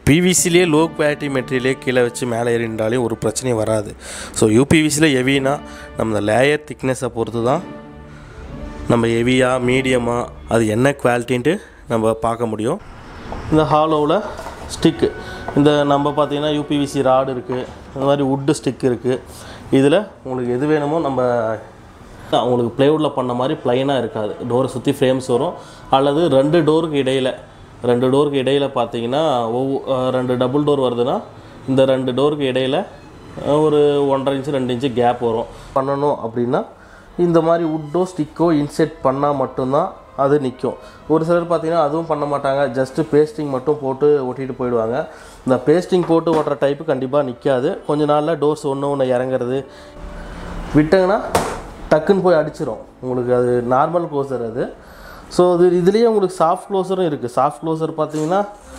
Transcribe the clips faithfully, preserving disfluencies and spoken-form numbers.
பிவிசிலே low quality மெட்டீரியலே கீழே வச்சு மேலே ஏறிண்டாலே ஒரு பிரச்சனையும் வராது. ஸோ யூபிவிசியில் ஹெவினா நம்ம லேயர் திக்னஸை பொறுத்து தான் நம்ம ஹெவியாக மீடியமாக அது என்ன குவாலிட்டின்ட்டு நம்ம பார்க்க முடியும். இந்த ஹாலோவில் ஸ்டிக்கு இந்த நம்ம பார்த்திங்கன்னா யூபிவிசி ராடு இருக்குது, இந்த மாதிரி வுட்டு ஸ்டிக் இருக்குது. இதில் உங்களுக்கு எது வேணுமோ நம்ம உங்களுக்கு ப்ளைவுட்டில் பண்ண மாதிரி ப்ளைனாக இருக்காது. டோரை சுற்றி ஃப்ரேம்ஸ் வரும், அல்லது ரெண்டு டோருக்கு இடையில் ரெண்டு டோருக்கு இடையில் பார்த்தீங்கன்னா ஒவ்வொரு ரெண்டு டபுள் டோர் வருதுன்னா இந்த ரெண்டு டோருக்கு இடையில் ஒரு ஒன்றரை இன்ச்சு ரெண்டு இன்ச்சு கேப் வரும். பண்ணணும் அப்படின்னா இந்த மாதிரி வுட்டோ ஸ்டிக்கோ இன்செர்ட் பண்ணால் மட்டும்தான் அது நிற்கும். ஒரு சிலர் பார்த்திங்கன்னா அதுவும் பண்ண மாட்டாங்க, ஜஸ்ட்டு பேஸ்டிங் மட்டும் போட்டு ஒட்டிட்டு போயிடுவாங்க. இந்த பேஸ்டிங் போட்டு ஓட்டுற டைப்பு கண்டிப்பாக நிற்காது. கொஞ்ச நாளில் டோர்ஸ் ஒன்று ஒன்று இறங்குறது விட்டாங்கன்னா டக்குன்னு போய் அடிச்சிடும் உங்களுக்கு. அது நார்மல் க்ளோசர் அது. ஸோ இது இதுலேயே உங்களுக்கு சாஃப்ட் க்ளோஸரும் இருக்குது. சாஃப்ட் க்ளோஸர் பார்த்தீங்கன்னா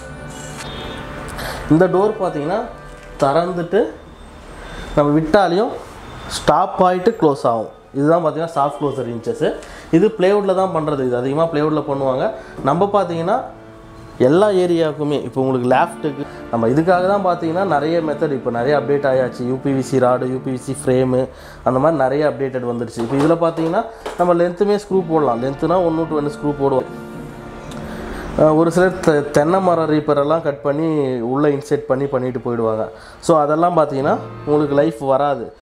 இந்த டோர் பார்த்தீங்கன்னா திறந்துட்டு நம்ம விட்டாலையும் ஸ்டாப் ஆகிட்டு க்ளோஸ் ஆகும். இதுதான் பார்த்தீங்கன்னா சாஃப்ட் க்ளோசர் இன்ச்சஸ்ஸு. இது ப்ளைவுட்டில் தான் பண்ணுறது. இது அதிகமாக ப்ளைவுட்டில் பண்ணுவாங்க. நம்ம பார்த்தீங்கன்னா எல்லா ஏரியாவுக்குமே இப்போ உங்களுக்கு லேஃப்ட்டுக்கு நம்ம இதுக்காக தான் பார்த்தீங்கன்னா நிறைய மெத்தட் இப்போ நிறைய அப்டேட் ஆயாச்சு. யூபிவிசி ராடு, யூபிவிசி ஃப்ரேமு, அந்த மாதிரி நிறைய அப்டேட்டட் வந்துடுச்சு. இப்போ இதில் பார்த்தீங்கன்னா நம்ம லென்த்துமே ஸ்க்ரூ போடலாம். லென்த்துனா ஒன்று டு ஒன்று ஸ்க்ரூ போடுவோம். ஒரு சிலர் தெ தென்னை மரம் ரீப்பரெல்லாம் கட் பண்ணி உள்ளே இன்செர்ட் பண்ணி பண்ணிட்டு போயிடுவாங்க. ஸோ அதெல்லாம் பார்த்தீங்கன்னா உங்களுக்கு லைஃப் வராது.